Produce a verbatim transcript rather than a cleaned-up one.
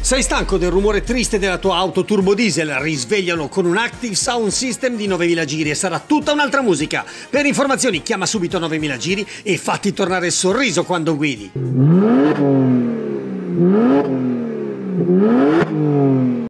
Sei stanco del rumore triste della tua auto turbo diesel? Risveglialo con un Active Sound System di novemila giri e sarà tutta un'altra musica. Per informazioni chiama subito novemila giri e fatti tornare il sorriso quando guidi.